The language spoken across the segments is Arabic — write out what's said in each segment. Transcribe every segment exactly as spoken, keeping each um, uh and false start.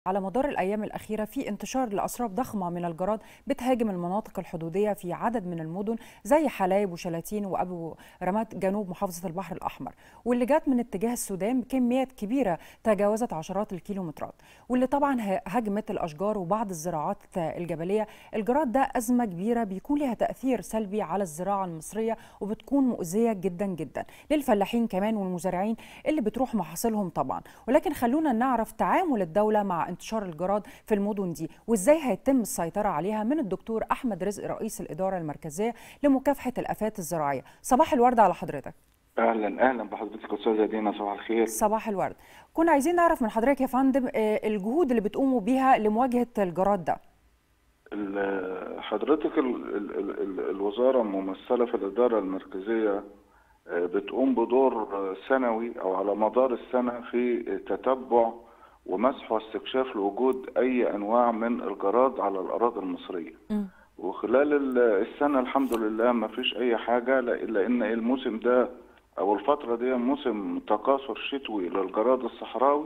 على مدار الأيام الأخيرة في انتشار لأسراب ضخمة من الجراد بتهاجم المناطق الحدودية في عدد من المدن زي حلايب وشلاتين وأبو رمات جنوب محافظة البحر الأحمر، واللي جات من اتجاه السودان بكميات كبيرة تجاوزت عشرات الكيلومترات، واللي طبعا هاجمت الأشجار وبعض الزراعات الجبلية. الجراد ده أزمة كبيرة بيكون لها تأثير سلبي على الزراعة المصرية وبتكون مؤذية جدا جدا للفلاحين كمان والمزارعين اللي بتروح محاصيلهم طبعا. ولكن خلونا نعرف تعامل الدولة مع انتشار الجراد في المدن دي وازاي هيتم السيطرة عليها من الدكتور أحمد رزق رئيس الإدارة المركزية لمكافحة الآفات الزراعية. صباح الورد على حضرتك. اهلا اهلا بحضرتك استاذه دينا، صباح الخير. صباح الورد. كنا عايزين نعرف من حضرتك يا فندم الجهود اللي بتقوموا بيها لمواجهة الجراد ده. حضرتك ال ال ال الوزاره ممثله في الاداره المركزيه بتقوم بدور سنوي او على مدار السنه في تتبع ومسح واستكشاف لوجود اي انواع من الجراد على الاراضي المصريه. م. وخلال السنه الحمد لله ما فيش اي حاجه، الا ان الموسم ده او الفتره دي موسم تكاثر شتوي للجراد الصحراوي،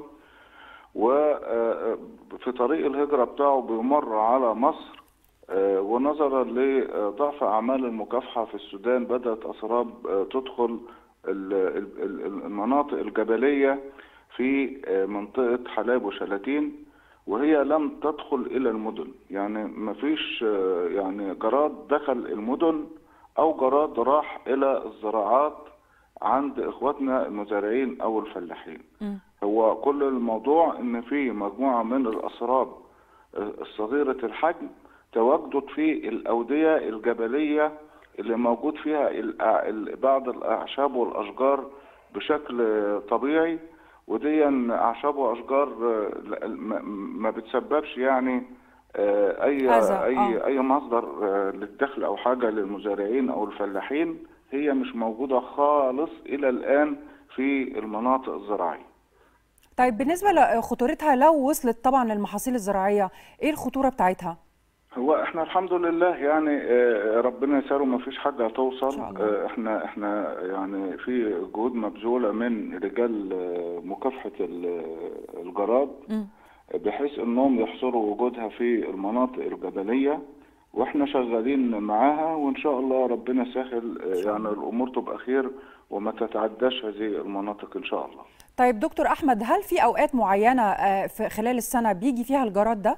وفي طريق الهجره بتاعه بيمر على مصر، ونظرا لضعف اعمال المكافحه في السودان بدات اسراب تدخل المناطق الجبليه في منطقه حلايب وشلاتين، وهي لم تدخل الى المدن. يعني ما فيش يعني جراد دخل المدن او جراد راح الى الزراعات عند اخواتنا المزارعين او الفلاحين. م. هو كل الموضوع ان في مجموعه من الاسراب الصغيره الحجم تواجدت في الاوديه الجبليه اللي موجود فيها بعض الاعشاب والاشجار بشكل طبيعي، ودي اعشاب واشجار ما بتسببش يعني اي اي اي مصدر للدخل او حاجه للمزارعين او الفلاحين. هي مش موجوده خالص الى الان في المناطق الزراعيه. طيب بالنسبه لخطورتها لو وصلت طبعا للمحاصيل الزراعيه، ايه الخطوره بتاعتها؟ هو احنا الحمد لله يعني ربنا يسره ما فيش حاجه هتوصل. احنا احنا يعني في جهود مبذوله من رجال مكافحه الجراد بحيث انهم يحصروا وجودها في المناطق الجبليه، واحنا شغالين معاها، وان شاء الله ربنا يسهل يعني الامور تبقى خير وما تتعداش هذه المناطق ان شاء الله. طيب دكتور احمد، هل في اوقات معينه في خلال السنه بيجي فيها الجراد ده؟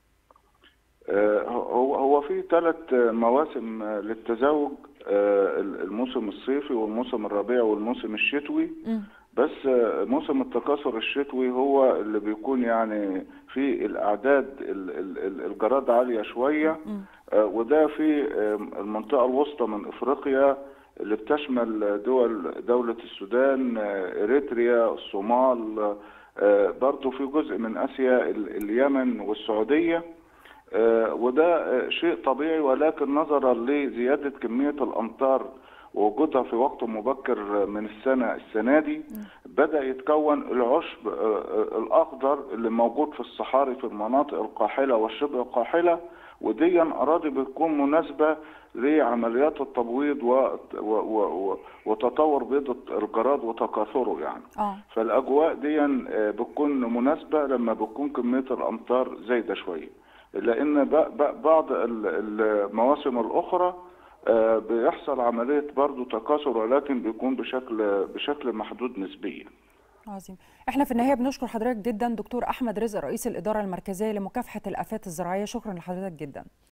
هو هو في ثلاث مواسم للتزاوج، الموسم الصيفي والموسم الربيع والموسم الشتوي. م. بس موسم التكاثر الشتوي هو اللي بيكون يعني في الاعداد الجراد عاليه شويه، وده في المنطقه الوسطى من افريقيا اللي بتشمل دول دوله السودان، اريتريا، الصومال، برضه في جزء من اسيا، اليمن والسعوديه. وده شيء طبيعي، ولكن نظرا لزياده كميه الامطار ووجودها في وقت مبكر من السنه السنه دي بدا يتكون العشب الاخضر اللي موجود في الصحاري في المناطق القاحله والشبه القاحله، ودي اراضي بتكون مناسبه لعمليات التبويض و... و... و... وتطور بيض الجراد وتكاثره يعني. أوه. فالاجواء دي بتكون مناسبه لما بتكون كميه الامطار زايده شويه، لان بعض المواسم الاخرى بيحصل عمليه برضو تكاثر، ولكن بيكون بشكل بشكل محدود نسبيا. عظيم. احنا في النهايه بنشكر حضرتك جدا دكتور احمد رزق رئيس الاداره المركزيه لمكافحه الافات الزراعيه. شكرا لحضرتك جدا.